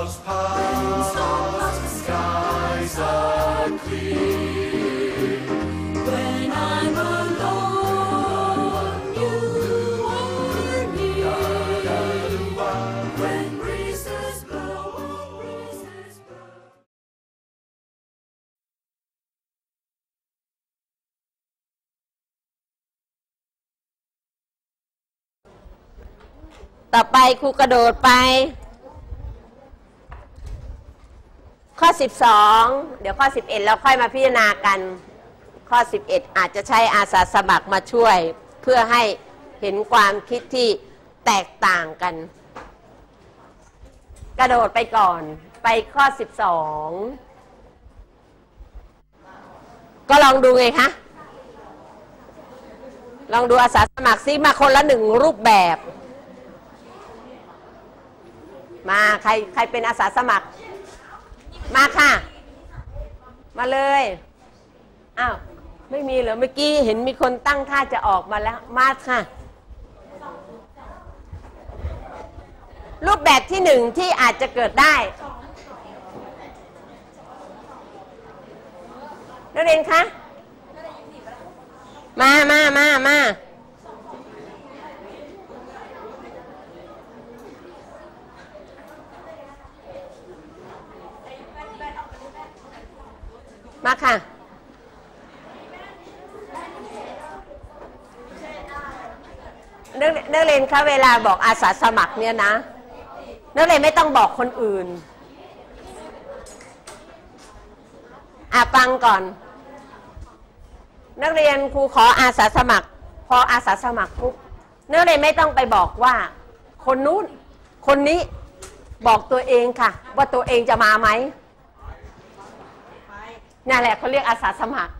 clouds pass, the skies are clear. When I'm alone, you are near. When breezes blow, breezes blow. ต่อไปครูกระโดดไปข้อ12เดี๋ยวข้อ11เราค่อยมาพิจารณากันข้อ11อาจจะใช้อาสาสมัครมาช่วยเพื่อให้เห็นความคิดที่แตกต่างกันกระโดดไปก่อนไปข้อ12ก็ลองดูไงคะลองดูอาสาสมัครซิมาคนละ1รูปแบบมาใครเป็นอาสาสมัครมาค่ะมาเลยอ้าวไม่มีเหรอเมื่อกี้เห็นมีคนตั้งท่าจะออกมาแล้วมาค่ะรูปแบบที่1ที่อาจจะเกิดได้นักเรียนคะมาค่ะนักเรียนคะเวลาบอกอาสาสมัครเนี่ยนะนักเรียนไม่ต้องบอกคนอื่นฟังก่อนนักเรียนครูขออาสาสมัครพออาสาสมัครปุ๊บนักเรียนไม่ต้องไปบอกว่าคนนู้นคนนี้บอกตัวเองค่ะว่าตัวเองจะมาไหมนั่นแหละเขาเรียกอาสาสมัคร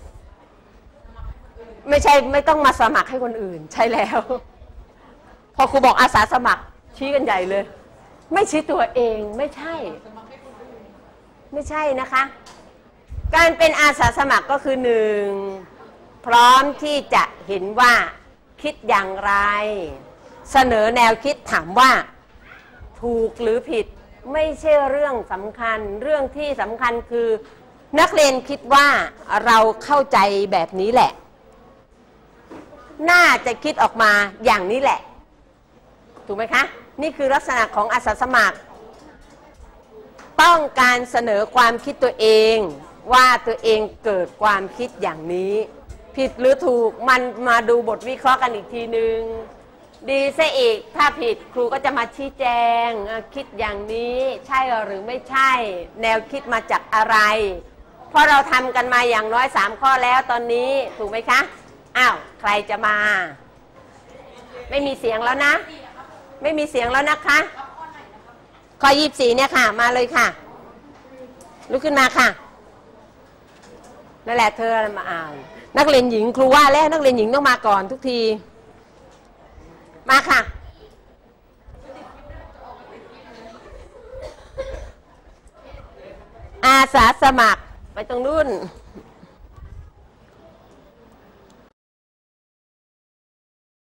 ไม่ต้องมาสมัครให้คนอื่นใช่แล้วพอครูบอกอาสาสมัครชี้กันใหญ่เลยไม่ชี้ตัวเองไม่ใช่นะคะการเป็นอาสาสมัครก็คือ1พร้อมที่จะเห็นว่าคิดอย่างไรเสนอแนวคิดถามว่าถูกหรือผิดไม่ใช่เรื่องสำคัญเรื่องที่สำคัญคือนักเรียนคิดว่าเราเข้าใจแบบนี้แหละน่าจะคิดออกมาอย่างนี้แหละถูกไหมคะนี่คือลักษณะของอาสาสมัครต้องการเสนอความคิดตัวเองว่าตัวเองเกิดความคิดอย่างนี้ผิดหรือถูกมันมาดูบทวิเคราะห์กันอีกทีนึงดีซะอีกถ้าผิดครูก็จะมาชี้แจงคิดอย่างนี้ใช่หรือไม่ใช่แนวคิดมาจากอะไรเพราะเราทำกันมาอย่างน้อย3ข้อแล้วตอนนี้ถูกไหมคะอ้าวใครจะมาไม่มีเสียงแล้วนะไม่มีเสียงแล้วนะคะข้อ24เนี่ยค่ะมาเลยค่ะลุกขึ้นมาค่ะนั่นแหละเธอมาอ่านนักเรียนหญิงครูว่าแล้วนักเรียนหญิงต้องมาก่อนทุกทีมาค่ะอาสาสมัครไปตรงนู้น